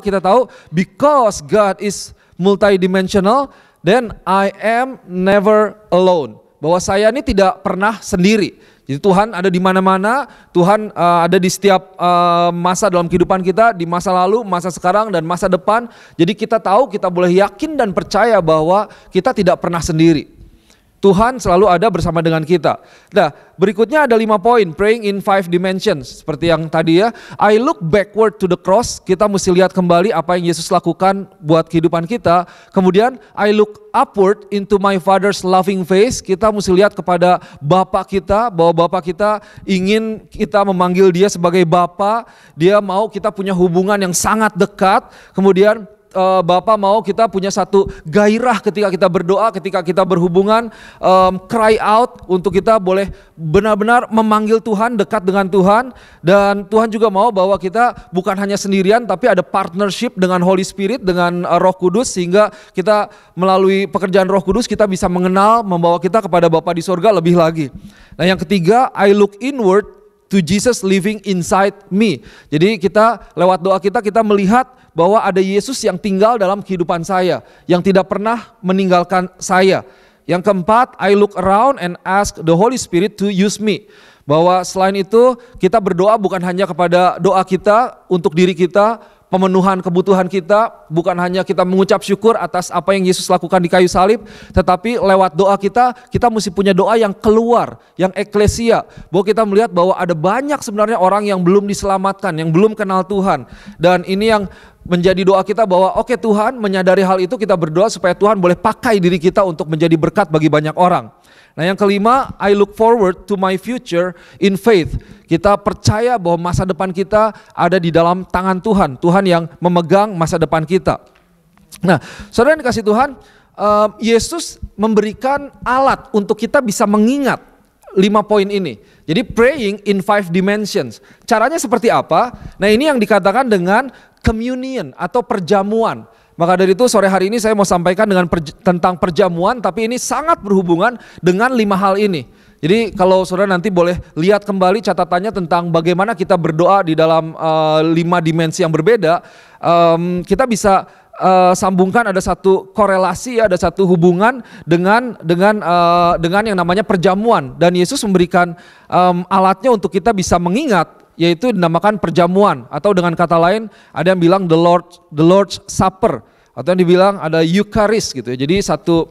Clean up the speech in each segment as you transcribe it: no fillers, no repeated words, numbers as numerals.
kita tahu because God is multidimensional, then I am never alone. Bahwa saya ini tidak pernah sendiri. Jadi Tuhan ada di mana-mana, Tuhan ada di setiap masa dalam kehidupan kita, di masa lalu, masa sekarang, dan masa depan. Jadi kita tahu, kita boleh yakin dan percaya bahwa kita tidak pernah sendiri. Tuhan selalu ada bersama dengan kita. Nah, berikutnya ada 5 poin, praying in 5 dimensions. Seperti yang tadi ya, I look backward to the cross, kita mesti lihat kembali apa yang Yesus lakukan buat kehidupan kita. Kemudian, I look upward into my Father's loving face, kita mesti lihat kepada Bapa kita, bahwa Bapa kita ingin kita memanggil dia sebagai Bapa, dia mau kita punya hubungan yang sangat dekat. Kemudian, Bapa mau kita punya satu gairah ketika kita berdoa, ketika kita berhubungan, cry out untuk kita boleh benar-benar memanggil Tuhan, dekat dengan Tuhan. Dan Tuhan juga mau bahwa kita bukan hanya sendirian, tapi ada partnership dengan Holy Spirit, dengan Roh Kudus, sehingga kita melalui pekerjaan Roh Kudus kita bisa mengenal, membawa kita kepada Bapa di sorga lebih lagi. Nah, yang ketiga, I look inward to Jesus living inside me. Jadi kita lewat doa kita melihat bahwa ada Yesus yang tinggal dalam kehidupan saya, yang tidak pernah meninggalkan saya. Yang keempat, I look around and ask the Holy Spirit to use me. Bahwa selain itu kita berdoa bukan hanya kepada doa kita untuk diri kita, pemenuhan kebutuhan kita, bukan hanya kita mengucap syukur atas apa yang Yesus lakukan di kayu salib, tetapi lewat doa kita mesti punya doa yang keluar, yang eklesia, bahwa kita melihat bahwa ada banyak sebenarnya orang yang belum diselamatkan, yang belum kenal Tuhan. Dan ini yang menjadi doa kita bahwa oke, Tuhan menyadari hal itu, kita berdoa supaya Tuhan boleh pakai diri kita untuk menjadi berkat bagi banyak orang. Nah, yang kelima, I look forward to my future in faith. Kita percaya bahwa masa depan kita ada di dalam tangan Tuhan. Tuhan yang memegang masa depan kita. Nah, saudara yang dikasih Tuhan, Yesus memberikan alat untuk kita bisa mengingat 5 poin ini. Jadi praying in 5 dimensions. Caranya seperti apa? Nah, ini yang dikatakan dengan communion atau perjamuan. Maka dari itu sore hari ini saya mau sampaikan tentang perjamuan, tapi ini sangat berhubungan dengan 5 hal ini. Jadi kalau saudara nanti boleh lihat kembali catatannya tentang bagaimana kita berdoa di dalam 5 dimensi yang berbeda, kita bisa sambungkan, ada satu korelasi, ada satu hubungan dengan yang namanya perjamuan. Dan Yesus memberikan alatnya untuk kita bisa mengingat, yaitu dinamakan perjamuan, atau dengan kata lain ada yang bilang the Lord's Supper, atau yang dibilang ada Eucharist gitu ya. Jadi satu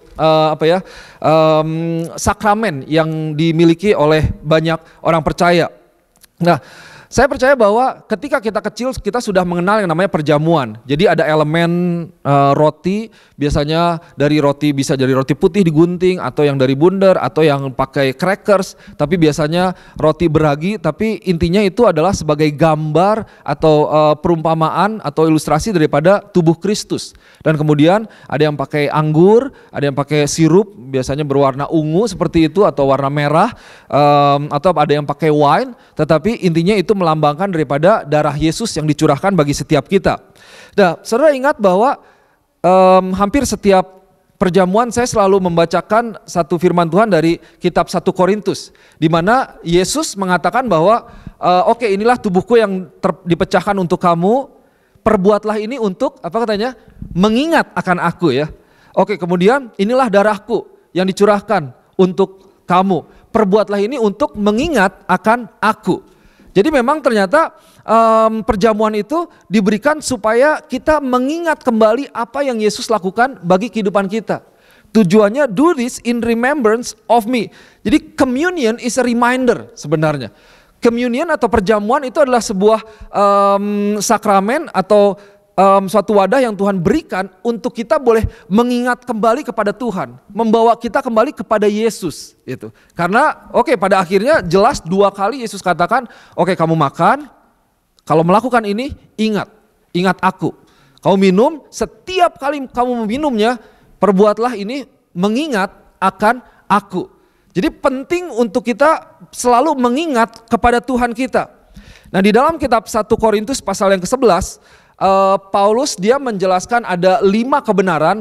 sakramen yang dimiliki oleh banyak orang percaya. Nah, saya percaya bahwa ketika kita kecil kita sudah mengenal yang namanya perjamuan. Jadi ada elemen roti, biasanya dari roti bisa dari roti putih digunting, atau yang dari bundar, atau yang pakai crackers, tapi biasanya roti beragi, tapi intinya itu adalah sebagai gambar atau perumpamaan atau ilustrasi daripada tubuh Kristus. Dan kemudian ada yang pakai anggur, ada yang pakai sirup, biasanya berwarna ungu seperti itu atau warna merah, atau ada yang pakai wine, tetapi intinya itu melambangkan daripada darah Yesus yang dicurahkan bagi setiap kita. Nah, saudara ingat bahwa hampir setiap perjamuan saya selalu membacakan satu firman Tuhan dari kitab 1 Korintus, di mana Yesus mengatakan bahwa oke, inilah tubuhku yang dipecahkan untuk kamu, perbuatlah ini untuk apa katanya? Mengingat akan aku ya. Oke, kemudian inilah darahku yang dicurahkan untuk kamu, perbuatlah ini untuk mengingat akan aku. Jadi memang ternyata perjamuan itu diberikan supaya kita mengingat kembali apa yang Yesus lakukan bagi kehidupan kita. Tujuannya do this in remembrance of me. Jadi communion is a reminder sebenarnya. Communion atau perjamuan itu adalah sebuah sakramen atau suatu wadah yang Tuhan berikan untuk kita boleh mengingat kembali kepada Tuhan, membawa kita kembali kepada Yesus itu. Karena pada akhirnya jelas 2 kali Yesus katakan, oke, kamu makan, kalau melakukan ini ingat aku. Kamu minum, setiap kali kamu meminumnya, perbuatlah ini mengingat akan aku. Jadi penting untuk kita selalu mengingat kepada Tuhan kita. Nah, di dalam kitab 1 Korintus pasal yang ke-11, Paulus dia menjelaskan ada 5 kebenaran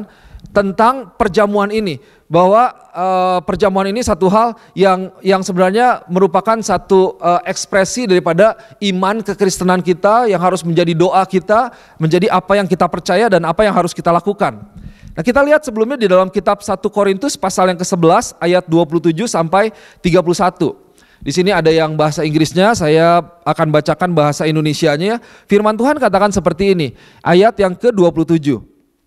tentang perjamuan ini, bahwa perjamuan ini satu hal yang sebenarnya merupakan satu ekspresi daripada iman kekristenan kita yang harus menjadi doa kita, menjadi apa yang kita percaya dan apa yang harus kita lakukan. Nah, kita lihat sebelumnya di dalam kitab 1 Korintus pasal yang ke-11 ayat 27 sampai 31. Di sini ada yang bahasa Inggrisnya, saya akan bacakan bahasa Indonesianya. Firman Tuhan katakan seperti ini, ayat yang ke-27.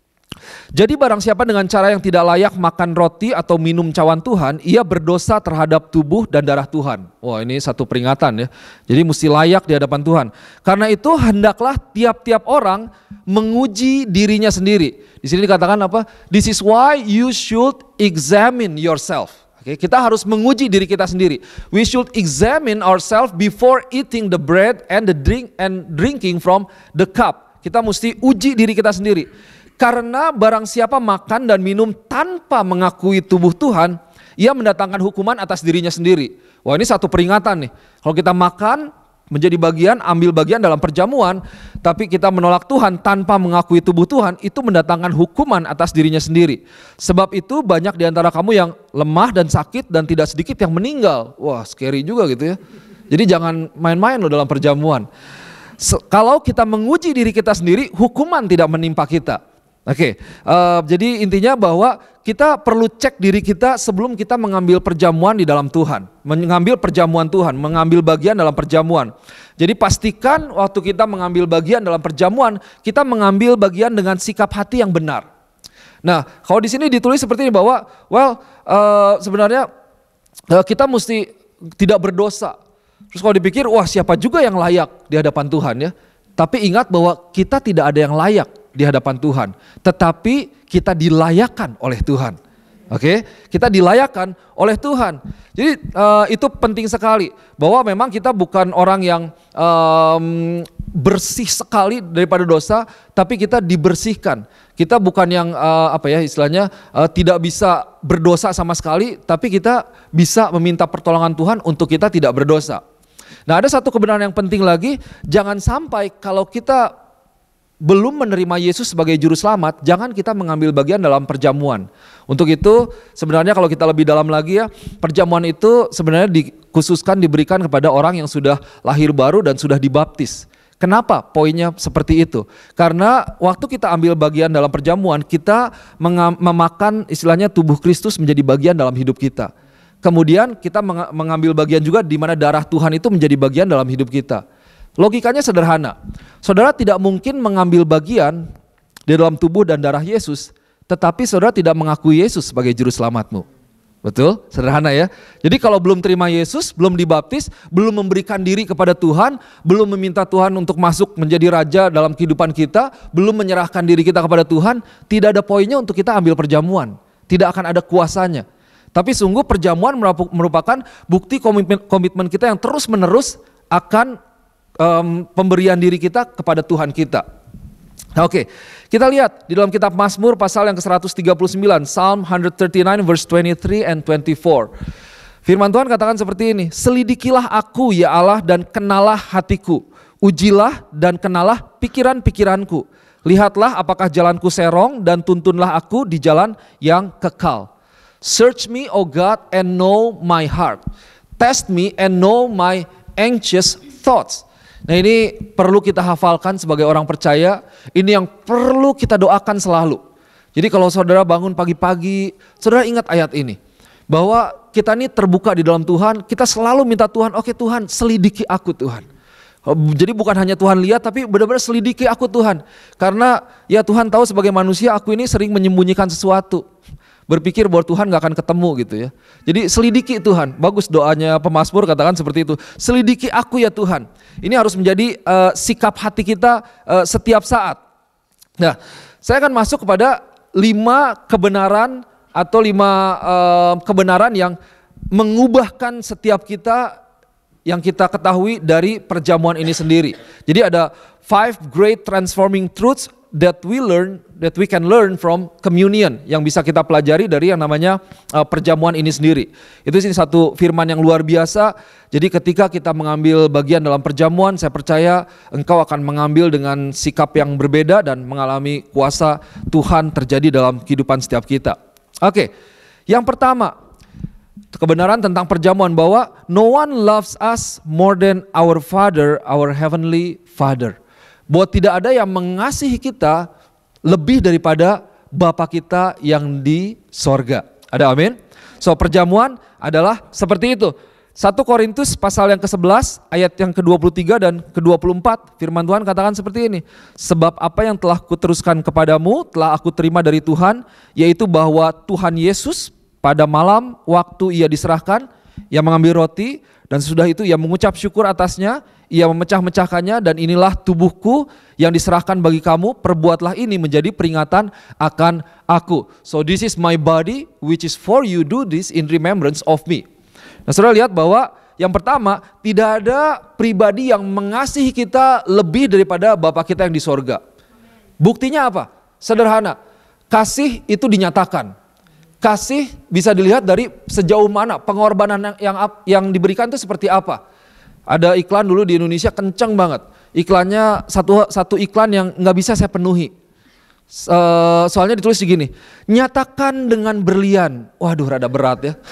Jadi barang siapa dengan cara yang tidak layak makan roti atau minum cawan Tuhan, ia berdosa terhadap tubuh dan darah Tuhan. Wah, ini satu peringatan ya. Jadi mesti layak di hadapan Tuhan. Karena itu hendaklah tiap-tiap orang menguji dirinya sendiri. Di sini dikatakan apa? This is why you should examine yourself. Oke, kita harus menguji diri kita sendiri. We should examine ourselves before eating the bread and the drink and drinking from the cup. Kita mesti uji diri kita sendiri. Karena barang siapa makan dan minum tanpa mengakui tubuh Tuhan, ia mendatangkan hukuman atas dirinya sendiri. Wah, ini satu peringatan nih. Kalau kita makan, menjadi bagian, ambil bagian dalam perjamuan, tapi kita menolak Tuhan tanpa mengakui tubuh Tuhan, itu mendatangkan hukuman atas dirinya sendiri. Sebab itu banyak di antara kamu yang lemah dan sakit dan tidak sedikit yang meninggal. Wah, scary juga gitu ya. Jadi jangan main-main loh dalam perjamuan. Kalau kita menguji diri kita sendiri, hukuman tidak menimpa kita. Oke, jadi intinya bahwa kita perlu cek diri kita sebelum kita mengambil perjamuan di dalam Tuhan, mengambil perjamuan Tuhan, mengambil bagian dalam perjamuan. Jadi pastikan waktu kita mengambil bagian dalam perjamuan, kita mengambil bagian dengan sikap hati yang benar. Nah, kalau di sini ditulis seperti ini bahwa, sebenarnya kita mesti tidak berdosa. Terus kalau dipikir, wah siapa juga yang layak di hadapan Tuhan ya? Tapi ingat bahwa kita tidak ada yang layak di hadapan Tuhan, tetapi kita dilayakkan oleh Tuhan. Oke, kita dilayakkan oleh Tuhan. Jadi itu penting sekali bahwa memang kita bukan orang yang bersih sekali daripada dosa, tapi kita dibersihkan. Kita bukan yang istilahnya tidak bisa berdosa sama sekali, tapi kita bisa meminta pertolongan Tuhan untuk kita tidak berdosa. Nah, ada satu kebenaran yang penting lagi, jangan sampai kalau kita belum menerima Yesus sebagai juru selamat, jangan kita mengambil bagian dalam perjamuan. Untuk itu sebenarnya kalau kita lebih dalam lagi ya, perjamuan itu sebenarnya dikhususkan diberikan kepada orang yang sudah lahir baru dan sudah dibaptis. Kenapa poinnya seperti itu? Karena waktu kita ambil bagian dalam perjamuan, kita memakan istilahnya tubuh Kristus menjadi bagian dalam hidup kita. Kemudian kita mengambil bagian juga di mana darah Tuhan itu menjadi bagian dalam hidup kita. Logikanya sederhana, saudara tidak mungkin mengambil bagian di dalam tubuh dan darah Yesus, tetapi saudara tidak mengakui Yesus sebagai juru selamatmu. Betul? Sederhana ya. Jadi kalau belum terima Yesus, belum dibaptis, belum memberikan diri kepada Tuhan, belum meminta Tuhan untuk masuk menjadi raja dalam kehidupan kita, belum menyerahkan diri kita kepada Tuhan, tidak ada poinnya untuk kita ambil perjamuan. Tidak akan ada kuasanya. Tapi sungguh perjamuan merupakan bukti komitmen kita yang terus menerus akan pemberian diri kita kepada Tuhan kita. Nah, oke, kita lihat di dalam kitab Mazmur pasal yang ke-139, Psalm 139 verse 23 and 24. Firman Tuhan katakan seperti ini, selidikilah aku ya Allah dan kenalah hatiku, ujilah dan kenalah pikiran-pikiranku. Lihatlah apakah jalanku serong dan tuntunlah aku di jalan yang kekal. Search me, O God, and know my heart. Test me and know my anxious thoughts. Nah, ini perlu kita hafalkan sebagai orang percaya, ini yang perlu kita doakan selalu. Jadi kalau saudara bangun pagi-pagi, saudara ingat ayat ini, bahwa kita ini terbuka di dalam Tuhan, kita selalu minta Tuhan, oke Tuhan selidiki aku Tuhan. Jadi bukan hanya Tuhan lihat, tapi benar-benar selidiki aku Tuhan. Karena ya Tuhan tahu sebagai manusia aku ini sering menyembunyikan sesuatu. Berpikir bahwa Tuhan gak akan ketemu gitu ya. Jadi selidiki Tuhan. Bagus doanya pemazmur katakan seperti itu. Selidiki aku ya Tuhan. Ini harus menjadi sikap hati kita setiap saat. Nah, saya akan masuk kepada 5 kebenaran atau 5 kebenaran yang mengubahkan setiap kita yang kita ketahui dari perjamuan ini sendiri. Jadi ada 5 great transforming truths that we can learn from communion, yang bisa kita pelajari dari yang namanya perjamuan ini sendiri. Itu sih satu firman yang luar biasa. Jadi ketika kita mengambil bagian dalam perjamuan, saya percaya engkau akan mengambil dengan sikap yang berbeda dan mengalami kuasa Tuhan terjadi dalam kehidupan setiap kita. Oke, yang pertama, kebenaran tentang perjamuan bahwa no one loves us more than our Father, our heavenly Father. Bahwa tidak ada yang mengasihi kita lebih daripada Bapa kita yang di sorga. Ada amin? So perjamuan adalah seperti itu. 1 Korintus pasal yang ke-11 ayat yang ke-23 dan ke-24 firman Tuhan katakan seperti ini. Sebab apa yang telah kuteruskan kepadamu telah aku terima dari Tuhan, yaitu bahwa Tuhan Yesus pada malam waktu ia diserahkan, ia mengambil roti dan sesudah itu ia mengucap syukur atasnya, ia memecah-mecahkannya dan inilah tubuhku yang diserahkan bagi kamu, perbuatlah ini menjadi peringatan akan aku. So this is my body which is for you, do this in remembrance of me. Nah saudara lihat bahwa yang pertama, tidak ada pribadi yang mengasihi kita lebih daripada Bapa kita yang di sorga. Buktinya apa? Sederhana, kasih itu dinyatakan. Kasih bisa dilihat dari sejauh mana pengorbanan yang diberikan itu seperti apa. Ada iklan dulu di Indonesia kenceng banget. Iklannya satu iklan yang nggak bisa saya penuhi. Soalnya ditulis begini, nyatakan dengan berlian. Waduh rada berat ya.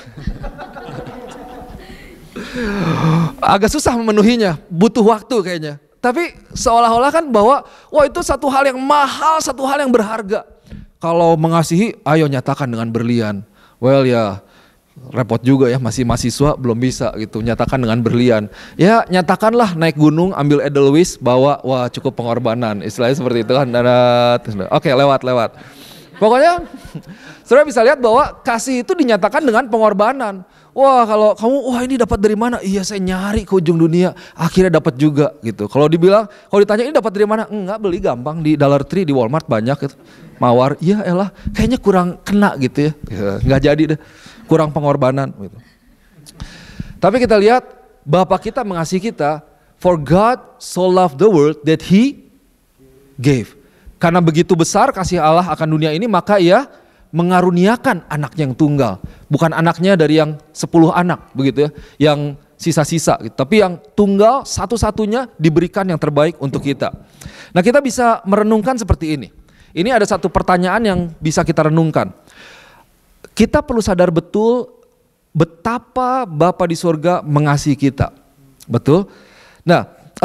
Agak susah memenuhinya, butuh waktu kayaknya. Tapi seolah-olah kan bahwa wah itu satu hal yang mahal, satu hal yang berharga. Kalau mengasihi, ayo nyatakan dengan berlian. Well ya repot juga ya, masih mahasiswa belum bisa gitu nyatakan dengan berlian. Ya nyatakanlah naik gunung ambil edelweiss bawa, wah cukup pengorbanan. Istilahnya seperti itu kan. Oke lewat. Pokoknya saudara bisa lihat bahwa kasih itu dinyatakan dengan pengorbanan. Wah kalau kamu, wah ini dapat dari mana? Iya saya nyari ke ujung dunia, akhirnya dapat juga gitu. Kalau ditanya ini dapat dari mana? Enggak, beli gampang di Dollar Tree, di Walmart banyak gitu. Mawar, iya elah kayaknya kurang kena gitu ya. Enggak jadi deh, kurang pengorbanan gitu. Tapi kita lihat Bapa kita mengasihi kita, for God so loved the world that He gave. Karena begitu besar kasih Allah akan dunia ini, maka Ia mengaruniakan anaknya yang tunggal. Bukan anaknya dari yang 10 anak begitu ya, yang sisa-sisa gitu. Tapi yang tunggal satu-satunya diberikan yang terbaik untuk kita. Nah kita bisa merenungkan seperti ini. Ini ada satu pertanyaan yang bisa kita renungkan. Kita perlu sadar betul betapa Bapa di surga mengasihi kita. Betul? Nah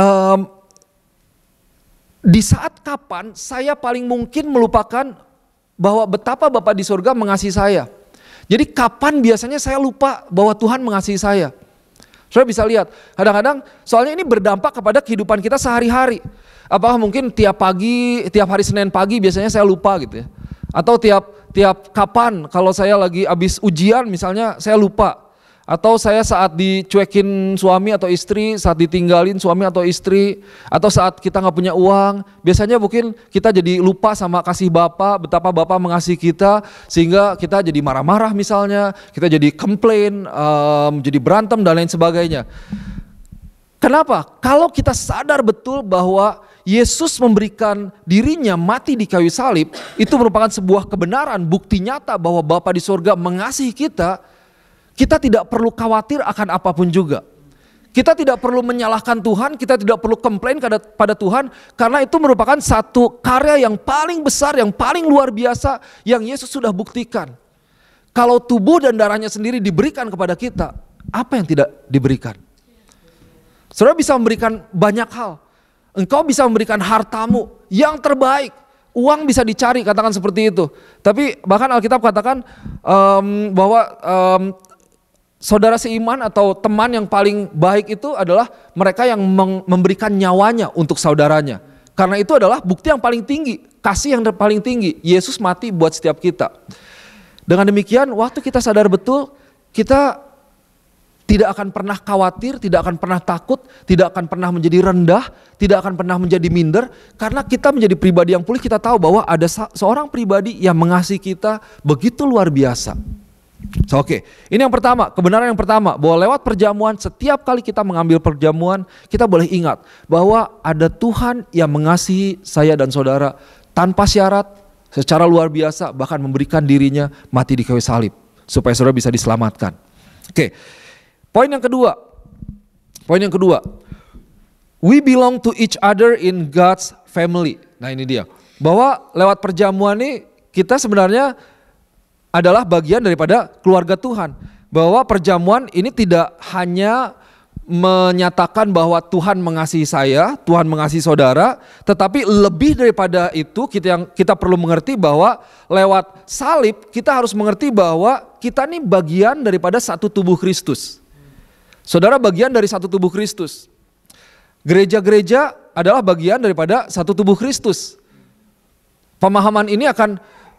di saat kapan saya paling mungkin melupakan bahwa betapa Bapa di surga mengasihi saya. Jadi kapan biasanya saya lupa bahwa Tuhan mengasihi saya? Saudara bisa lihat, kadang-kadang soalnya ini berdampak kepada kehidupan kita sehari-hari. Apakah mungkin tiap hari Senin pagi biasanya saya lupa gitu ya. Atau tiap kapan kalau saya lagi habis ujian misalnya saya lupa. Atau saya saat dicuekin suami atau istri, saat ditinggalin suami atau istri, atau saat kita gak punya uang, biasanya mungkin kita jadi lupa sama kasih Bapa, betapa Bapa mengasihi kita, sehingga kita jadi marah-marah misalnya, kita jadi komplain, jadi berantem dan lain sebagainya. Kenapa? Kalau kita sadar betul bahwa Yesus memberikan dirinya mati di kayu salib, itu merupakan sebuah kebenaran, bukti nyata bahwa Bapa di surga mengasihi kita tidak perlu khawatir akan apapun juga. Kita tidak perlu menyalahkan Tuhan, kita tidak perlu komplain pada Tuhan, karena itu merupakan satu karya yang paling besar, yang paling luar biasa yang Yesus sudah buktikan. Kalau tubuh dan darahnya sendiri diberikan kepada kita, apa yang tidak diberikan? Saudara bisa memberikan banyak hal. Engkau bisa memberikan hartamu yang terbaik. Uang bisa dicari, katakan seperti itu. Tapi bahkan Alkitab katakan bahwa saudara seiman atau teman yang paling baik itu adalah mereka yang memberikan nyawanya untuk saudaranya. Karena itu adalah bukti yang paling tinggi, kasih yang paling tinggi. Yesus mati buat setiap kita. Dengan demikian, waktu kita sadar betul, kita tidak akan pernah khawatir, tidak akan pernah takut, tidak akan pernah menjadi rendah, tidak akan pernah menjadi minder. Karena kita menjadi pribadi yang pulih, kita tahu bahwa ada seorang pribadi yang mengasihi kita begitu luar biasa. So, Oke, ini yang pertama, kebenaran yang pertama, bahwa lewat perjamuan, setiap kali kita mengambil perjamuan, kita boleh ingat bahwa ada Tuhan yang mengasihi saya dan saudara. tanpa syarat, secara luar biasa, bahkan memberikan dirinya mati di kayu salib supaya saudara bisa diselamatkan. Oke, poin yang kedua, we belong to each other in God's family. Nah ini dia, bahwa lewat perjamuan ini kita sebenarnya adalah bagian daripada keluarga Tuhan. Bahwa perjamuan ini tidak hanya menyatakan bahwa Tuhan mengasihi saya, Tuhan mengasihi saudara, tetapi lebih daripada itu kita perlu mengerti bahwa lewat salib kita harus mengerti bahwa kita ini bagian daripada satu tubuh Kristus. Saudara bagian dari satu tubuh Kristus. Gereja-gereja adalah bagian daripada satu tubuh Kristus. Pemahaman ini akan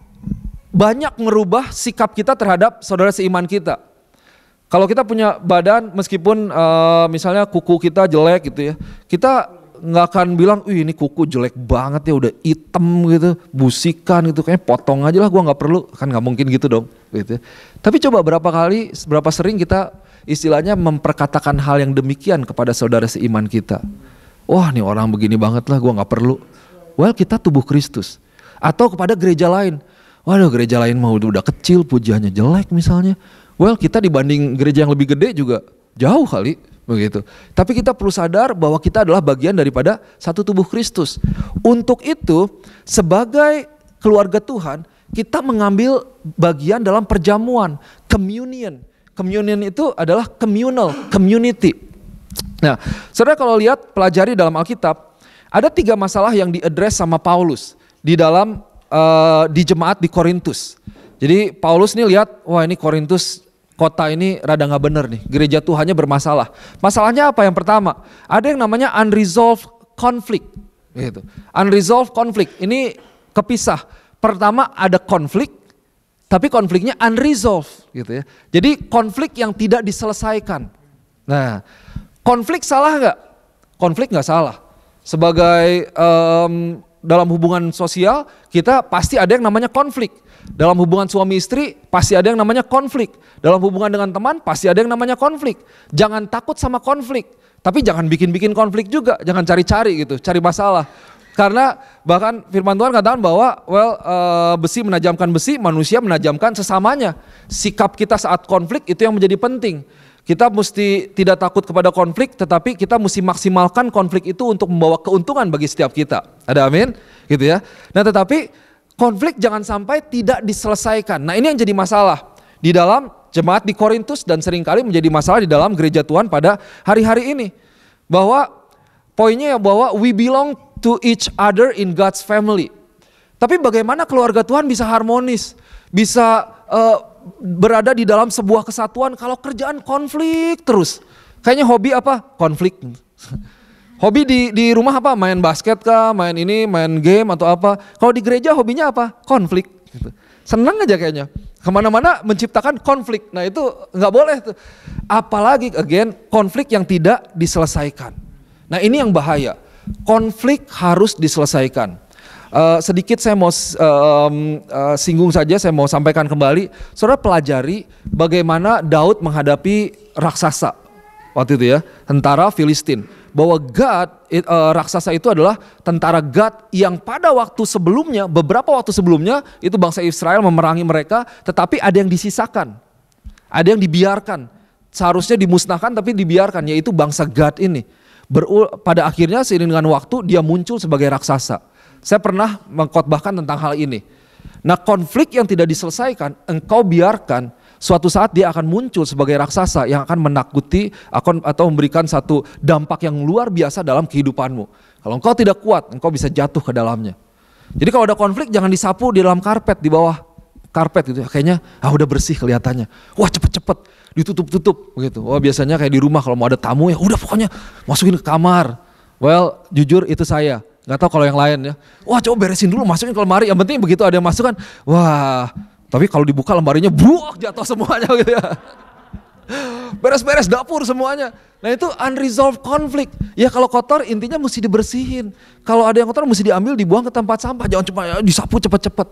banyak merubah sikap kita terhadap saudara seiman kita. Kalau kita punya badan, meskipun misalnya kuku kita jelek gitu ya, kita nggak akan bilang, ini kuku jelek banget ya, udah hitam gitu, busikan gitu, kayaknya potong aja lah, gua nggak perlu, kan nggak mungkin gitu dong. Gitu ya. Tapi coba berapa sering kita istilahnya memperkatakan hal yang demikian kepada saudara seiman kita. Wah, nih orang begini banget lah, gua nggak perlu. Well, kita tubuh Kristus. Atau kepada gereja lain, waduh gereja lain mau udah kecil, pujiannya jelek misalnya. Well, kita dibanding gereja yang lebih gede juga jauh kali begitu. Tapi kita perlu sadar bahwa kita adalah bagian daripada satu tubuh Kristus. Untuk itu, sebagai keluarga Tuhan, kita mengambil bagian dalam perjamuan, communion. Communion itu adalah communal, community. Nah, saudara kalau lihat pelajari dalam Alkitab, ada 3 masalah yang diadres sama Paulus di dalam di jemaat di Korintus. Jadi Paulus nih lihat, wah ini Korintus kota ini rada gak bener nih, gereja Tuhannya bermasalah. Masalahnya apa? Yang pertama, ada yang namanya unresolved conflict. Gitu. Unresolved conflict, ini kepisah. Pertama ada konflik, tapi konfliknya unresolved. Gitu ya. Jadi konflik yang tidak diselesaikan. Nah, konflik salah gak? Konflik gak salah. Sebagai dalam hubungan sosial, kita pasti ada yang namanya konflik. Dalam hubungan suami istri pasti ada yang namanya konflik. Dalam hubungan dengan teman pasti ada yang namanya konflik. Jangan takut sama konflik, tapi jangan bikin-bikin konflik juga. Jangan cari-cari gitu, cari masalah. Karena bahkan firman Tuhan katakan bahwa besi menajamkan besi, manusia menajamkan sesamanya. Sikap kita saat konflik itu yang menjadi penting. Kita mesti tidak takut kepada konflik, tetapi kita mesti maksimalkan konflik itu untuk membawa keuntungan bagi setiap kita. Ada amin? Gitu ya. Nah tetapi konflik jangan sampai tidak diselesaikan. Nah ini yang jadi masalah di dalam jemaat di Korintus dan seringkali menjadi masalah di dalam gereja Tuhan pada hari-hari ini. Bahwa poinnya ya bahwa we belong to each other in God's family. Tapi bagaimana keluarga Tuhan bisa harmonis, bisa berada di dalam sebuah kesatuan kalau kerjaan konflik terus. Kayaknya hobi apa? Konflik. Hobi di rumah apa? Main basket kah? Main ini, main game atau apa? Kalau di gereja hobinya apa? Konflik. Gitu. Senang aja kayaknya. Kemana-mana menciptakan konflik. Nah itu nggak boleh tuh. Apalagi again konflik yang tidak diselesaikan. Nah ini yang bahaya. Konflik harus diselesaikan. Sedikit saya mau singgung saja, saya mau sampaikan kembali. Saudara pelajari bagaimana Daud menghadapi raksasa waktu itu ya, tentara Filistin. Bahwa raksasa itu adalah tentara God yang pada waktu sebelumnya, beberapa waktu sebelumnya itu bangsa Israel memerangi mereka, tetapi ada yang disisakan, ada yang dibiarkan, seharusnya dimusnahkan tapi dibiarkan, yaitu bangsa God ini. Pada akhirnya seiring dengan waktu dia muncul sebagai raksasa. Saya pernah mengkhotbahkan tentang hal ini. Nah konflik yang tidak diselesaikan, engkau biarkan, suatu saat dia akan muncul sebagai raksasa yang akan menakuti atau memberikan satu dampak yang luar biasa dalam kehidupanmu. Kalau engkau tidak kuat, engkau bisa jatuh ke dalamnya. Jadi kalau ada konflik jangan disapu di dalam karpet, di bawah karpet gitu ya. Kayaknya udah bersih kelihatannya. Wah cepet-cepet ditutup-tutup begitu. Wah biasanya kayak di rumah kalau mau ada tamu ya udah pokoknya masukin ke kamar. Well jujur itu saya. Gak tahu kalau yang lain ya. Wah coba beresin dulu, masukin ke lemari. Yang penting begitu ada yang masuk kan, wah. Tapi kalau dibuka lemarinya, jatuh semuanya gitu ya. Beres-beres dapur semuanya. Nah itu unresolved conflict. Ya kalau kotor intinya mesti dibersihin. Kalau ada yang kotor mesti diambil, dibuang ke tempat sampah. Jangan cuma disapu cepet-cepet.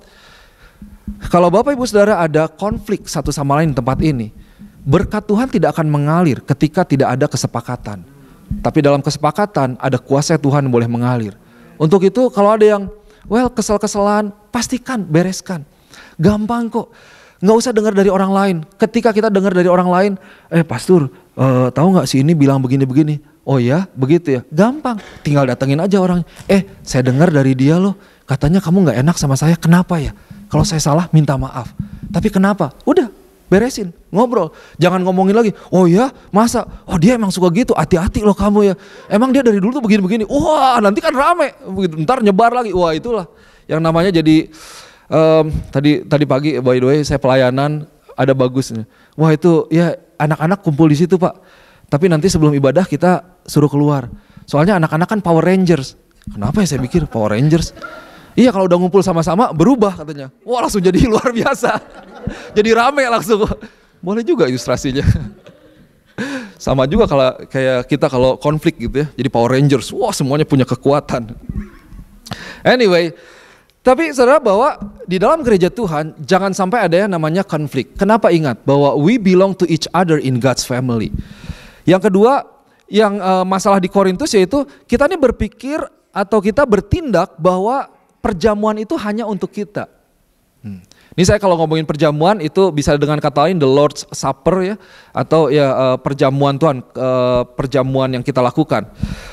Kalau Bapak Ibu Saudara ada konflik satu sama lain di tempat ini, berkat Tuhan tidak akan mengalir ketika tidak ada kesepakatan. Tapi dalam kesepakatan ada kuasa Tuhan yang boleh mengalir. Untuk itu kalau ada yang well kesel-keselan, pastikan bereskan. Gampang kok. Nggak usah dengar dari orang lain. Ketika kita dengar dari orang lain, pastor, tahu nggak si ini bilang begini-begini? Oh ya, begitu ya. Gampang, tinggal datengin aja orang. Saya dengar dari dia loh, katanya kamu nggak enak sama saya. Kenapa ya? Kalau saya salah minta maaf. Tapi kenapa? Udah, beresin, ngobrol. Jangan ngomongin lagi. Oh ya, masa? Oh dia emang suka gitu. Hati-hati loh kamu ya. Emang dia dari dulu tuh begini-begini. Wah, nanti kan rame. Ntar nyebar lagi. Wah itulah yang namanya jadi. Tadi pagi by the way saya pelayanan ada bagusnya. Wah itu ya anak-anak kumpul di situ Pak. Tapi nanti sebelum ibadah kita suruh keluar. Soalnya anak-anak kan Power Rangers. Kenapa ya saya pikir Power Rangers? Iya kalau udah ngumpul sama-sama berubah katanya. Wah langsung jadi luar biasa. Jadi rame langsung. Boleh juga ilustrasinya. Sama juga kalau kayak kita kalau konflik gitu ya. Jadi Power Rangers. Wah semuanya punya kekuatan. Anyway. Tapi saudara bahwa di dalam gereja Tuhan jangan sampai ada yang namanya konflik. Kenapa? Ingat bahwa we belong to each other in God's family. Yang kedua yang masalah di Korintus yaitu kita ini berpikir atau kita bertindak bahwa perjamuan itu hanya untuk kita. Ini saya kalau ngomongin perjamuan itu bisa dengan kata lain the Lord's Supper ya. Atau ya perjamuan Tuhan, perjamuan yang kita lakukan.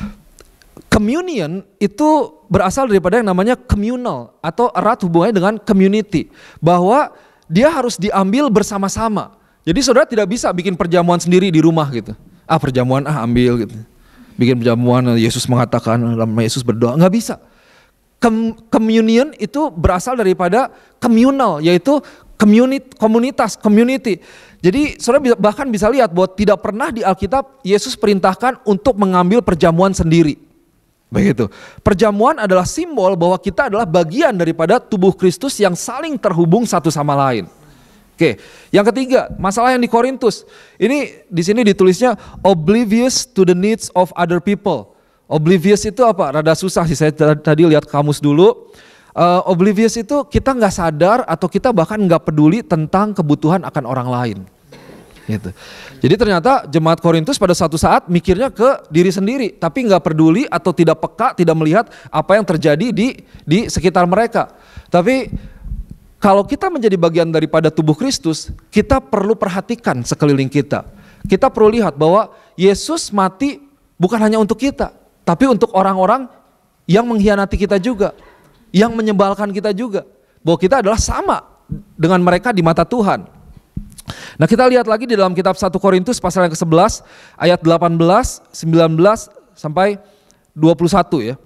Communion itu berasal daripada yang namanya communal atau erat hubungannya dengan community. Bahwa dia harus diambil bersama-sama. Jadi saudara tidak bisa bikin perjamuan sendiri di rumah gitu. Perjamuan ambil gitu. Bikin perjamuan Yesus mengatakan, nama Yesus berdoa, nggak bisa. Communion itu berasal daripada communal yaitu komunitas, community. Jadi saudara bahkan bisa lihat bahwa tidak pernah di Alkitab Yesus perintahkan untuk mengambil perjamuan sendiri. Begitu. Perjamuan adalah simbol bahwa kita adalah bagian daripada tubuh Kristus yang saling terhubung satu sama lain. Oke, yang ketiga, masalah yang di Korintus. Ini di sini ditulisnya oblivious to the needs of other people. Oblivious itu apa? Rada susah sih, saya tadi lihat kamus dulu. Oblivious itu kita nggak sadar atau kita bahkan nggak peduli tentang kebutuhan akan orang lain. Gitu. Jadi ternyata jemaat Korintus pada satu saat mikirnya ke diri sendiri, tapi nggak peduli atau tidak peka, tidak melihat apa yang terjadi di sekitar mereka. Tapi kalau kita menjadi bagian daripada tubuh Kristus, kita perlu perhatikan sekeliling kita. Kita perlu lihat bahwa Yesus mati bukan hanya untuk kita, tapi untuk orang-orang yang mengkhianati kita juga, yang menyebalkan kita juga. Bahwa kita adalah sama dengan mereka di mata Tuhan. Nah kita lihat lagi di dalam kitab 1 Korintus pasal yang ke-11 ayat 18, 19 sampai 21 ya.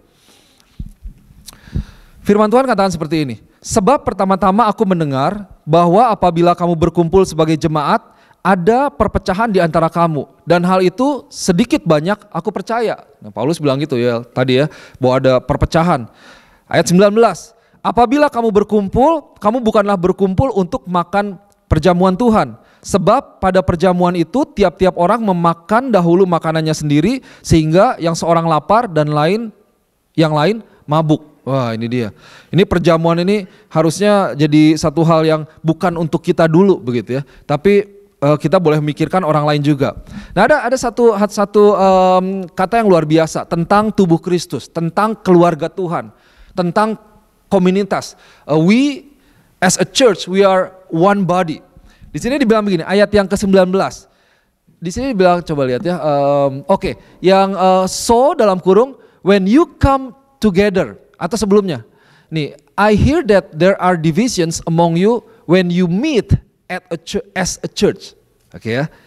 Firman Tuhan katakan seperti ini. Sebab pertama-tama aku mendengar bahwa apabila kamu berkumpul sebagai jemaat ada perpecahan di antara kamu. Dan hal itu sedikit banyak aku percaya. Nah, Paulus bilang gitu ya tadi ya bahwa ada perpecahan. Ayat 19. Apabila kamu berkumpul, kamu bukanlah berkumpul untuk makan perjamuan Tuhan. Sebab pada perjamuan itu tiap-tiap orang memakan dahulu makanannya sendiri sehingga yang seorang lapar dan yang lain mabuk. Wah ini dia. Ini perjamuan ini harusnya jadi satu hal yang bukan untuk kita dulu begitu ya. Tapi kita boleh memikirkan orang lain juga. Nah ada satu kata yang luar biasa tentang tubuh Kristus, tentang keluarga Tuhan, tentang komunitas. We as a church we are one body. Di sini dibilang begini, ayat yang ke-19. Di sini dibilang, coba lihat ya. Yang so dalam kurung, when you come together, atau sebelumnya. Nih, I hear that there are divisions among you when you meet as a church. Oke ya.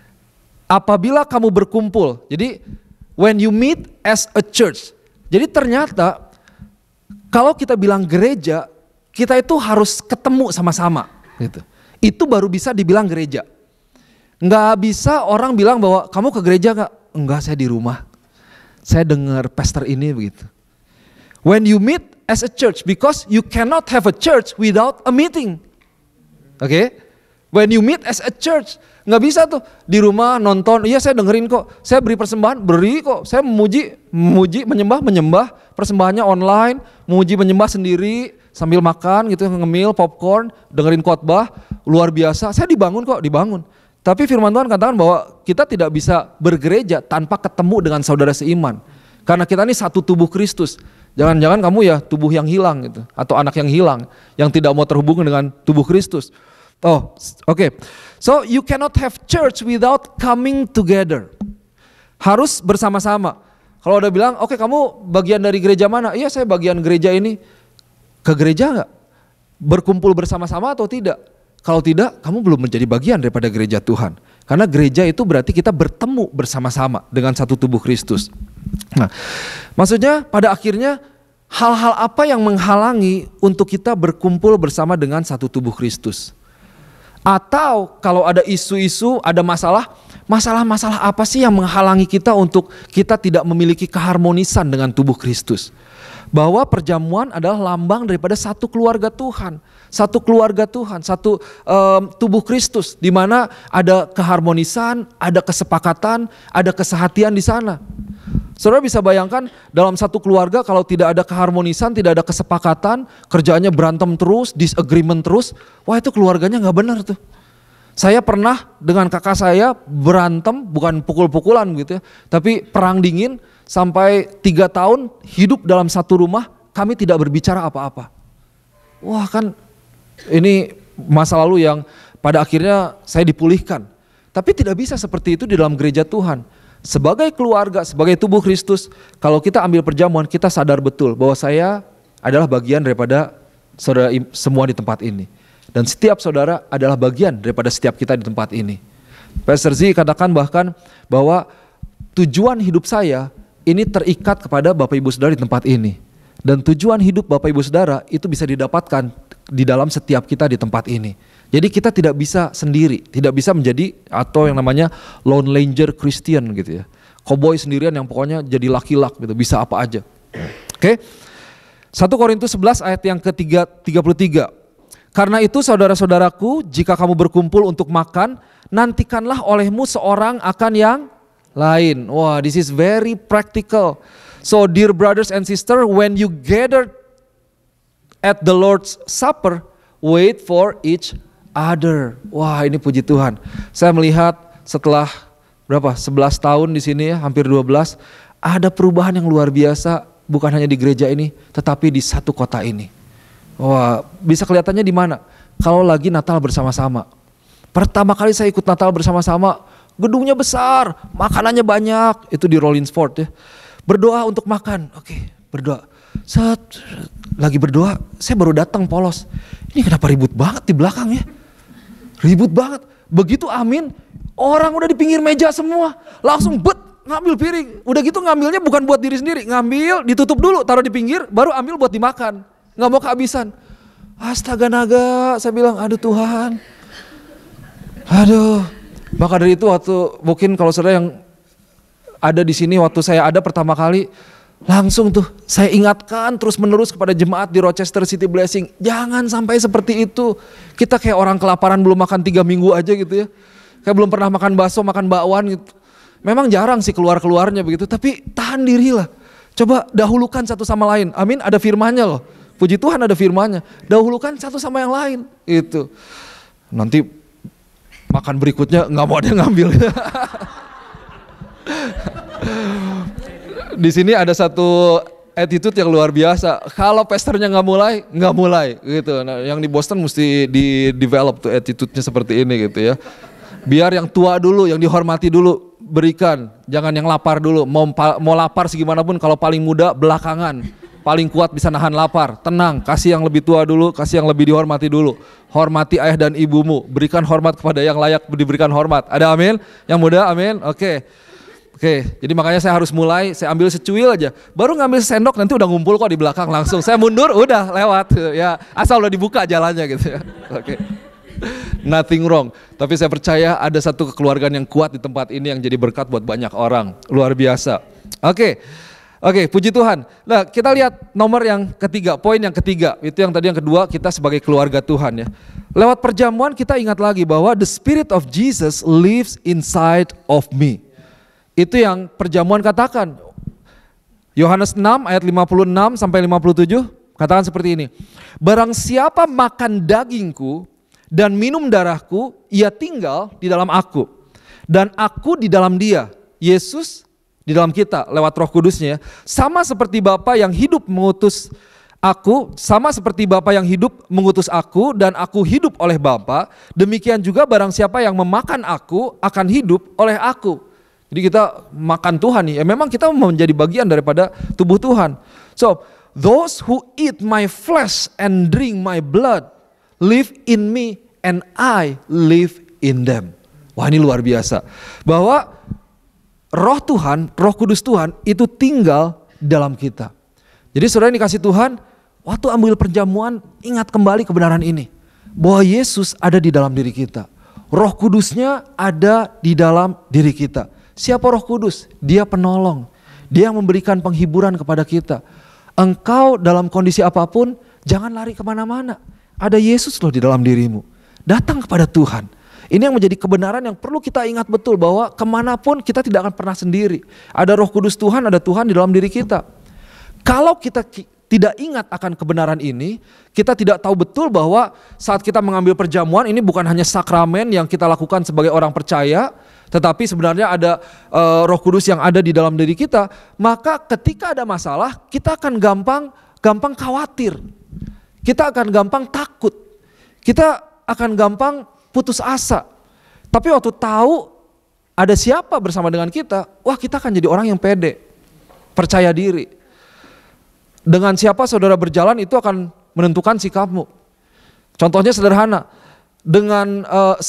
Apabila kamu berkumpul. Jadi, when you meet as a church. Jadi ternyata, kalau kita bilang gereja, kita itu harus ketemu sama-sama. Gitu. Itu baru bisa dibilang gereja. Nggak bisa orang bilang bahwa kamu ke gereja nggak? Enggak, saya di rumah. Saya dengar pastor ini begitu. When you meet as a church, because you cannot have a church without a meeting. Oke? When you meet as a church, nggak bisa tuh di rumah nonton. Iya saya dengerin kok. Saya beri persembahan, beri kok. Saya memuji, menyembah. Persembahannya online, memuji, menyembah sendiri. Sambil makan gitu, ngemil, popcorn, dengerin khotbah, luar biasa. Saya dibangun kok, dibangun. Tapi firman Tuhan katakan bahwa kita tidak bisa bergereja tanpa ketemu dengan saudara seiman. Karena kita ini satu tubuh Kristus. Jangan-jangan kamu ya tubuh yang hilang gitu, atau anak yang hilang, yang tidak mau terhubung dengan tubuh Kristus. Oh, oke. So you cannot have church without coming together. Harus bersama-sama. Kalau udah bilang, oke, kamu bagian dari gereja mana? Iya, saya bagian gereja ini. Ke gereja nggak? Berkumpul bersama-sama atau tidak? Kalau tidak, kamu belum menjadi bagian daripada gereja Tuhan. Karena gereja itu berarti kita bertemu bersama-sama dengan satu tubuh Kristus. Nah, maksudnya pada akhirnya hal-hal apa yang menghalangi untuk kita berkumpul bersama dengan satu tubuh Kristus? Atau kalau ada isu-isu, ada masalah-masalah apa sih yang menghalangi kita untuk kita tidak memiliki keharmonisan dengan tubuh Kristus? Bahwa perjamuan adalah lambang daripada satu keluarga Tuhan, satu tubuh Kristus, di mana ada keharmonisan, ada kesepakatan, ada kesehatian di sana. Saudara bisa bayangkan dalam satu keluarga kalau tidak ada keharmonisan, tidak ada kesepakatan, kerjaannya berantem terus, disagreement terus, wah itu keluarganya nggak benar tuh. Saya pernah dengan kakak saya berantem, bukan pukul-pukulan gitu ya, tapi perang dingin sampai 3 tahun hidup dalam satu rumah, kami tidak berbicara apa-apa. Wah kan ini masa lalu yang pada akhirnya saya dipulihkan. Tapi tidak bisa seperti itu di dalam gereja Tuhan. Sebagai keluarga, sebagai tubuh Kristus, kalau kita ambil perjamuan, kita sadar betul bahwa saya adalah bagian daripada saudara semua di tempat ini. Dan setiap saudara adalah bagian daripada setiap kita di tempat ini. Pastor Z katakan bahkan bahwa tujuan hidup saya ini terikat kepada Bapak Ibu Saudara di tempat ini. Dan tujuan hidup Bapak Ibu Saudara itu bisa didapatkan di dalam setiap kita di tempat ini. Jadi kita tidak bisa sendiri, tidak bisa menjadi atau yang namanya Lone Ranger Christian gitu ya. Cowboy sendirian yang pokoknya jadi laki-laki gitu, bisa apa aja. Oke. 1 Korintus 11 ayat yang ke-33. Karena itu saudara-saudaraku, jika kamu berkumpul untuk makan, nantikanlah olehmu seorang akan yang lain. Wah, this is very practical. So dear brothers and sisters, when you gather at the Lord's Supper, wait for each other. Wah, ini puji Tuhan. Saya melihat setelah 11 tahun di sini ya, hampir 12, ada perubahan yang luar biasa, bukan hanya di gereja ini, tetapi di satu kota ini. Wah, bisa kelihatannya di mana? Kalau lagi Natal bersama-sama. Pertama kali saya ikut Natal bersama-sama, gedungnya besar, makanannya banyak, itu di Rollinsford ya. Berdoa untuk makan, oke, berdoa. Lagi berdoa, saya baru datang polos. Ini kenapa ribut banget di belakang ya? Ribut banget. Begitu amin, orang udah di pinggir meja semua, langsung ngambil piring. Udah gitu ngambilnya bukan buat diri sendiri, ngambil ditutup dulu, taruh di pinggir, baru ambil buat dimakan. Nggak mau kehabisan. Astaga naga, saya bilang aduh Tuhan. Aduh. Maka dari itu waktu mungkin kalau saudara yang ada di sini waktu saya ada pertama kali, langsung tuh saya ingatkan terus menerus kepada jemaat di Rochester City Blessing, jangan sampai seperti itu. Kita kayak orang kelaparan belum makan 3 minggu aja gitu ya. Kayak belum pernah makan bakso, makan bakwan gitu. Memang jarang sih keluarnya begitu, tapi tahan dirilah. Coba dahulukan satu sama lain. Amin, ada firman-Nya loh. Puji Tuhan ada firman-Nya. Dahulukan satu sama yang lain. Itu. Nanti makan berikutnya nggak mau ada yang ngambil. Di sini ada satu attitude yang luar biasa. Kalau pastornya nggak mulai gitu. Nah, yang di Boston mesti di develop tuh attitude-nya seperti ini gitu ya. Biar yang tua dulu, yang dihormati dulu berikan. Jangan yang lapar dulu. Mau lapar segimanapun kalau paling muda belakangan. Paling kuat bisa nahan lapar, tenang, kasih yang lebih tua dulu, kasih yang lebih dihormati dulu. Hormati ayah dan ibumu, berikan hormat kepada yang layak diberikan hormat. Ada amin? Yang muda amin? Oke, jadi makanya saya harus mulai, saya ambil secuil aja. Baru ngambil sendok nanti udah ngumpul kok di belakang langsung. Saya mundur, udah lewat. Ya asal udah dibuka jalannya gitu ya. Oke. Nothing wrong. Tapi saya percaya ada satu kekeluargaan yang kuat di tempat ini yang jadi berkat buat banyak orang. Luar biasa. Oke, puji Tuhan. Nah, kita lihat nomor yang ketiga, poin yang ketiga. Itu yang tadi yang kedua, kita sebagai keluarga Tuhan ya. Lewat perjamuan kita ingat lagi bahwa the Spirit of Jesus lives inside of me. Itu yang perjamuan katakan. Yohanes 6 ayat 56 sampai 57 katakan seperti ini. Barang siapa makan dagingku dan minum darahku, ia tinggal di dalam aku. Dan aku di dalam dia. Yesus di dalam kita lewat Roh Kudusnya. Sama seperti Bapa yang hidup mengutus aku, sama seperti Bapa yang hidup mengutus aku dan aku hidup oleh Bapa, demikian juga barang siapa yang memakan aku akan hidup oleh aku. Jadi kita makan Tuhan nih, ya memang kita menjadi bagian daripada tubuh Tuhan. So, those who eat my flesh and drink my blood live in me and I live in them. Wah, ini luar biasa. Bahwa Roh Tuhan, Roh Kudus Tuhan itu tinggal dalam kita. Jadi saudara yang dikasih Tuhan, waktu ambil perjamuan ingat kembali kebenaran ini. Bahwa Yesus ada di dalam diri kita. Roh Kudusnya ada di dalam diri kita. Siapa Roh Kudus? Dia penolong. Dia yang memberikan penghiburan kepada kita. Engkau dalam kondisi apapun jangan lari kemana-mana. Ada Yesus loh di dalam dirimu. Datang kepada Tuhan. Ini yang menjadi kebenaran yang perlu kita ingat betul bahwa kemanapun kita tidak akan pernah sendiri. Ada Roh Kudus Tuhan, ada Tuhan di dalam diri kita. Kalau kita tidak ingat akan kebenaran ini, kita tidak tahu betul bahwa saat kita mengambil perjamuan ini bukan hanya sakramen yang kita lakukan sebagai orang percaya, tetapi sebenarnya ada Roh Kudus yang ada di dalam diri kita, maka ketika ada masalah kita akan gampang khawatir. Kita akan gampang takut. Kita akan gampang putus asa. Tapi waktu tahu ada siapa bersama dengan kita, wah kita akan jadi orang yang pede, percaya diri. Dengan siapa saudara berjalan itu akan menentukan sikapmu. Contohnya sederhana, dengan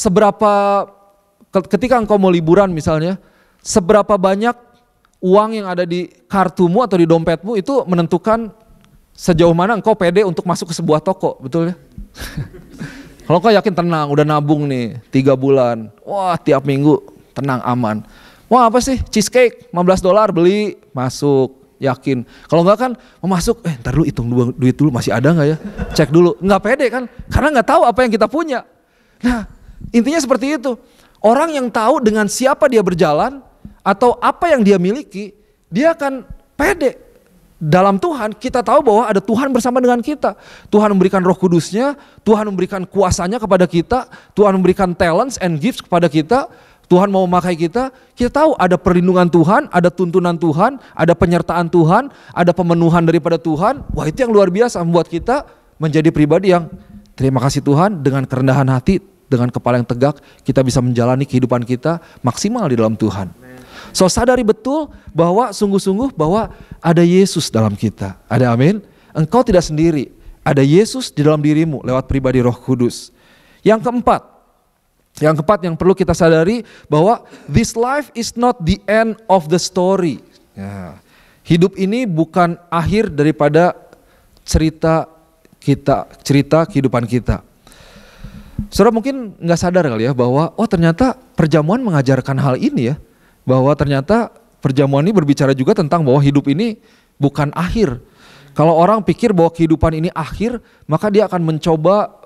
ketika engkau mau liburan misalnya, seberapa banyak uang yang ada di kartumu atau di dompetmu itu menentukan sejauh mana engkau pede untuk masuk ke sebuah toko, betul ya? Kalau kau yakin tenang, udah nabung nih 3 bulan, wah tiap minggu tenang aman. Wah apa sih cheesecake $15 beli, masuk, yakin. Kalau enggak kan mau masuk, ntar dulu hitung duit dulu masih ada nggak ya? Cek dulu, nggak pede kan? Karena nggak tahu apa yang kita punya. Nah intinya seperti itu. Orang yang tahu dengan siapa dia berjalan atau apa yang dia miliki, dia akan pede. Dalam Tuhan kita tahu bahwa ada Tuhan bersama dengan kita. Tuhan memberikan Roh Kudusnya, Tuhan memberikan kuasanya kepada kita, Tuhan memberikan talents and gifts kepada kita, Tuhan mau memakai kita. Kita tahu ada perlindungan Tuhan, ada tuntunan Tuhan, ada penyertaan Tuhan, ada pemenuhan daripada Tuhan. Wah itu yang luar biasa membuat kita menjadi pribadi yang terima kasih Tuhan, dengan kerendahan hati, dengan kepala yang tegak, kita bisa menjalani kehidupan kita maksimal di dalam Tuhan. So sadari betul bahwa sungguh-sungguh bahwa ada Yesus dalam kita. Ada amin? Engkau tidak sendiri. Ada Yesus di dalam dirimu lewat pribadi Roh Kudus. Yang keempat yang perlu kita sadari bahwa this life is not the end of the story. Ya. Hidup ini bukan akhir daripada cerita kehidupan kita. Saudara mungkin nggak sadar kali ya bahwa ternyata perjamuan mengajarkan hal ini ya. Bahwa ternyata perjamuan ini berbicara juga tentang bahwa hidup ini bukan akhir. Kalau orang pikir bahwa kehidupan ini akhir, maka dia akan mencoba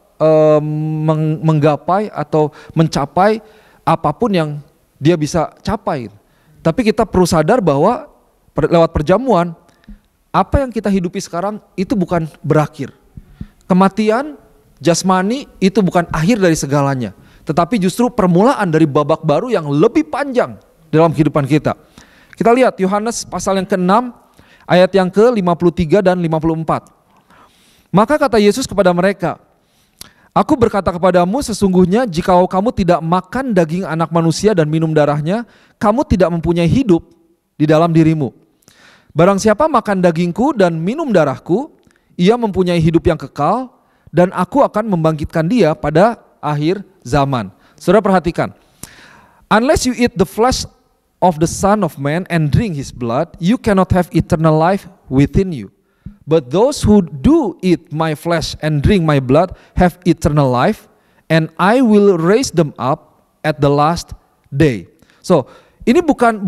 menggapai atau mencapai apapun yang dia bisa capai. Tapi kita perlu sadar bahwa lewat perjamuan, apa yang kita hidupi sekarang itu bukan berakhir. Kematian jasmani itu bukan akhir dari segalanya, tetapi justru permulaan dari babak baru yang lebih panjang dalam kehidupan kita. Kita lihat Yohanes pasal yang ke-6 ayat yang ke-53 dan 54. Maka kata Yesus kepada mereka, Aku berkata kepadamu sesungguhnya jika kamu tidak makan daging anak manusia dan minum darahnya, kamu tidak mempunyai hidup di dalam dirimu. Barang siapa makan dagingku dan minum darahku, ia mempunyai hidup yang kekal dan aku akan membangkitkan dia pada akhir zaman. Saudara perhatikan, unless you eat the flesh of the Son of Man and drink his blood, you cannot have eternal life within you. But those who do eat my flesh and drink my blood have eternal life, and I will raise them up at the last day. So, ini bukan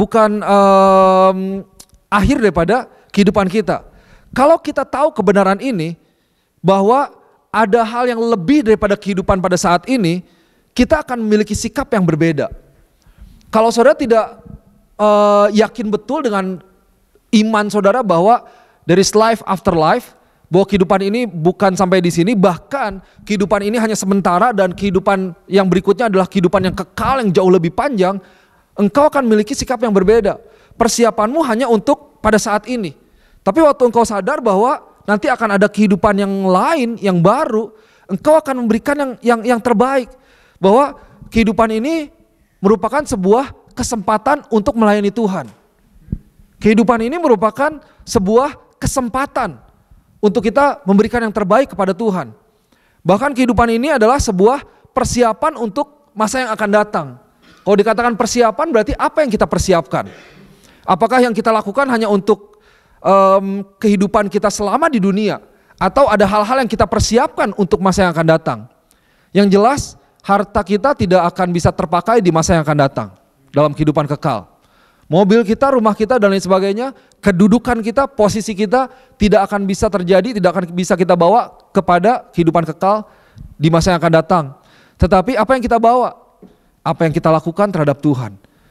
akhir daripada kehidupan kita. Kalau kita tahu kebenaran ini, bahwa ada hal yang lebih daripada kehidupan pada saat ini, kita akan memiliki sikap yang berbeda. Kalau saudara tidak yakin betul dengan iman saudara bahwa there is life after life, bahwa kehidupan ini bukan sampai di sini, bahkan kehidupan ini hanya sementara dan kehidupan yang berikutnya adalah kehidupan yang kekal yang jauh lebih panjang, engkau akan memiliki sikap yang berbeda. persiapanmu hanya untuk pada saat ini. Tapi waktu engkau sadar bahwa nanti akan ada kehidupan yang lain, yang baru, engkau akan memberikan yang terbaik. Bahwa kehidupan ini merupakan sebuah kesempatan untuk melayani Tuhan. Kehidupan ini merupakan sebuah kesempatan untuk kita memberikan yang terbaik kepada Tuhan. Bahkan kehidupan ini adalah sebuah persiapan untuk masa yang akan datang. Kalau dikatakan persiapan berarti apa yang kita persiapkan? Apakah yang kita lakukan hanya untuk kehidupan kita selama di dunia? Atau ada hal-hal yang kita persiapkan untuk masa yang akan datang? Yang jelas harta kita tidak akan bisa terpakai di masa yang akan datang dalam kehidupan kekal. Mobil kita, rumah kita dan lain sebagainya, kedudukan kita, posisi kita tidak akan bisa terjadi, tidak akan bisa kita bawa kepada kehidupan kekal di masa yang akan datang. Tetapi apa yang kita bawa? Apa yang kita lakukan terhadap Tuhan?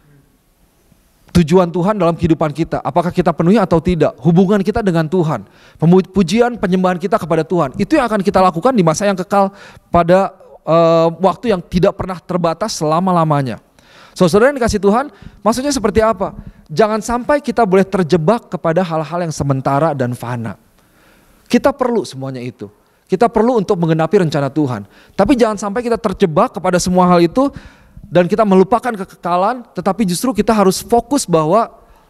Tujuan Tuhan dalam kehidupan kita, apakah kita penuhi atau tidak? Hubungan kita dengan Tuhan, pujian, penyembahan kita kepada Tuhan, itu yang akan kita lakukan di masa yang kekal pada waktu yang tidak pernah terbatas selama-lamanya. Saudara yang dikasih Tuhan, maksudnya seperti apa? Jangan sampai kita boleh terjebak kepada hal-hal yang sementara dan fana. Kita perlu semuanya itu. Kita perlu untuk menggenapi rencana Tuhan. Tapi jangan sampai kita terjebak kepada semua hal itu dan kita melupakan kekekalan, tetapi justru kita harus fokus bahwa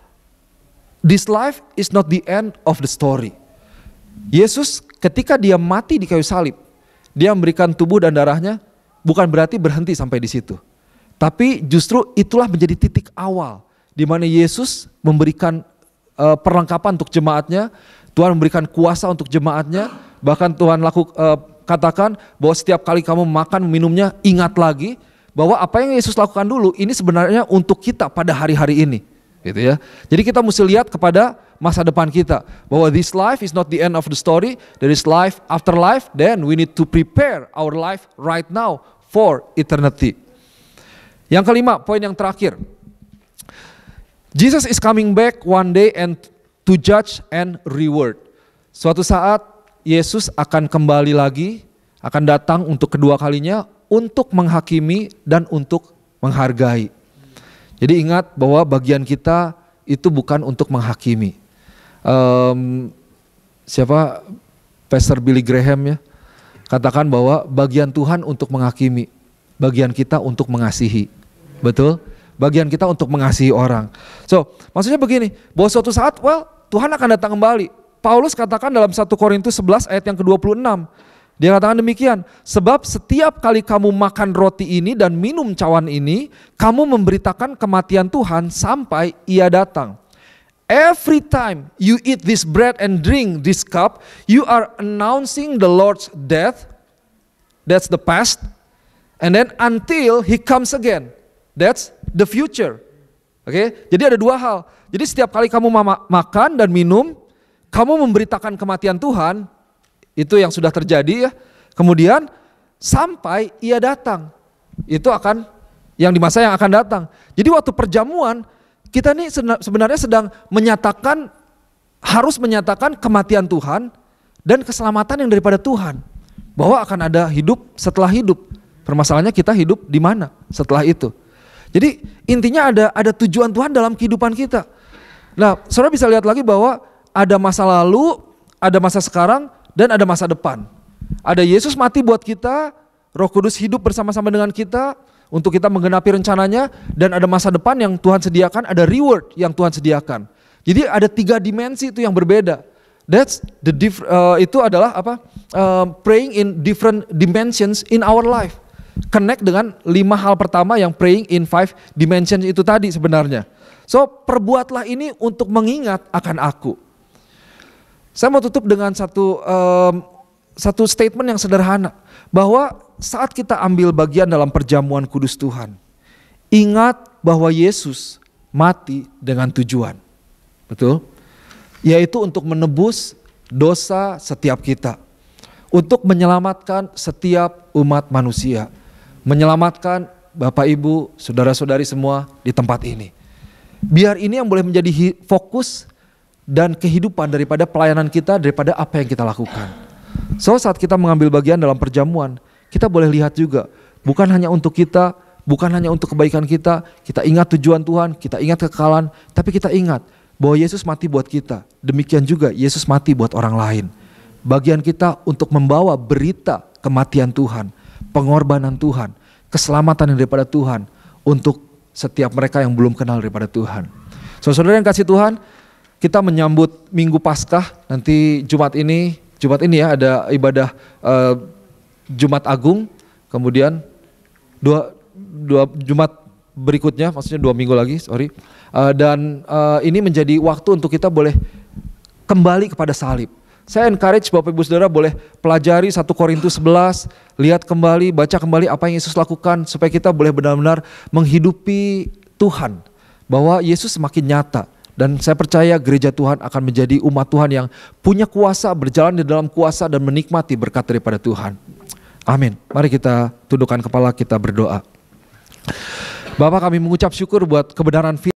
this life is not the end of the story. Yesus ketika dia mati di kayu salib, dia memberikan tubuh dan darahnya, bukan berarti berhenti sampai di situ. Tapi justru itulah menjadi titik awal di mana Yesus memberikan perlengkapan untuk jemaatnya, Tuhan memberikan kuasa untuk jemaatnya, bahkan Tuhan katakan bahwa setiap kali kamu makan minumnya ingat lagi bahwa apa yang Yesus lakukan dulu ini sebenarnya untuk kita pada hari-hari ini, gitu ya. Jadi kita mesti lihat kepada masa depan kita bahwa this life is not the end of the story, there is life after life, then we need to prepare our life right now for eternity. Yang kelima, poin yang terakhir. Jesus is coming back one day and to judge and reward. Suatu saat Yesus akan kembali lagi, akan datang untuk kedua kalinya untuk menghakimi dan untuk menghargai. Jadi ingat bahwa bagian kita itu bukan untuk menghakimi. Pastor Billy Graham ya, katakan bahwa bagian Tuhan untuk menghakimi, bagian kita untuk mengasihi. Betul? Bagian kita untuk mengasihi orang. So, maksudnya begini, bahwa suatu saat, Tuhan akan datang kembali. Paulus katakan dalam 1 Korintus 11 ayat yang ke-26. Dia katakan demikian, sebab setiap kali kamu makan roti ini dan minum cawan ini, kamu memberitakan kematian Tuhan sampai Ia datang. Every time you eat this bread and drink this cup, you are announcing the Lord's death. That's the past. And then until He comes again. That's the future. Oke? Jadi ada dua hal. Jadi setiap kali kamu makan dan minum, kamu memberitakan kematian Tuhan, itu yang sudah terjadi ya. Kemudian sampai Ia datang. Itu akan yang di masa yang akan datang. Jadi waktu perjamuan, kita ini sebenarnya sedang harus menyatakan kematian Tuhan dan keselamatan yang daripada Tuhan. Bahwa akan ada hidup setelah hidup. Permasalahannya kita hidup di mana setelah itu. Jadi intinya ada tujuan Tuhan dalam kehidupan kita. Nah, saudara bisa lihat lagi bahwa ada masa lalu, ada masa sekarang, dan ada masa depan. Ada Yesus mati buat kita, Roh Kudus hidup bersama-sama dengan kita untuk kita menggenapi rencananya, dan ada masa depan yang Tuhan sediakan, ada reward yang Tuhan sediakan. Jadi ada 3 dimensi itu yang berbeda. Itu adalah praying in different dimensions in our life. Connect dengan 5 hal pertama yang praying in 5 dimensions itu tadi sebenarnya. So perbuatlah ini untuk mengingat akan aku. Saya mau tutup dengan satu statement yang sederhana. Bahwa saat kita ambil bagian dalam perjamuan kudus Tuhan, ingat bahwa Yesus mati dengan tujuan. Betul? Yaitu untuk menebus dosa setiap kita. Untuk menyelamatkan setiap umat manusia. Menyelamatkan Bapak Ibu, saudara-saudari semua di tempat ini. Biar ini yang boleh menjadi fokus dan kehidupan daripada pelayanan kita, daripada apa yang kita lakukan. So saat kita mengambil bagian dalam perjamuan, kita boleh lihat juga, bukan hanya untuk kita bukan hanya untuk kebaikan kita ingat tujuan Tuhan, kita ingat kekekalan, tapi kita ingat bahwa Yesus mati buat kita. Demikian juga Yesus mati buat orang lain. Bagian kita untuk membawa berita kematian Tuhan, pengorbanan Tuhan, keselamatan yang daripada Tuhan untuk setiap mereka yang belum kenal daripada Tuhan. Saudara-saudara yang kasih Tuhan, kita menyambut Minggu Paskah nanti Jumat ini ya ada ibadah Jumat Agung, kemudian dua Jumat berikutnya, maksudnya 2 minggu lagi, dan ini menjadi waktu untuk kita boleh kembali kepada salib. Saya encourage Bapak Ibu Saudara boleh pelajari 1 Korintus 11, lihat kembali, baca kembali apa yang Yesus lakukan supaya kita boleh benar-benar menghidupi Tuhan, bahwa Yesus semakin nyata. Dan saya percaya gereja Tuhan akan menjadi umat Tuhan yang punya kuasa, berjalan di dalam kuasa dan menikmati berkat daripada Tuhan. Amin. Mari kita tundukkan kepala, kita berdoa. Bapak, kami mengucap syukur buat kebenaran firman.